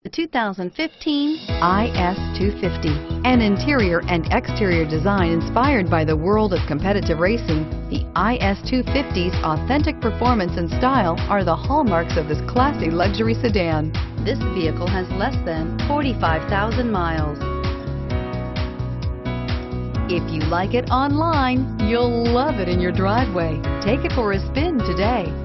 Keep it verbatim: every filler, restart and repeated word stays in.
The two thousand fifteen I S two fifty. An interior and exterior design inspired by the world of competitive racing, the I S two fifty's authentic performance and style are the hallmarks of this classy luxury sedan. This vehicle has less than forty-five thousand miles. If you like it online, you'll love it in your driveway. Take it for a spin today.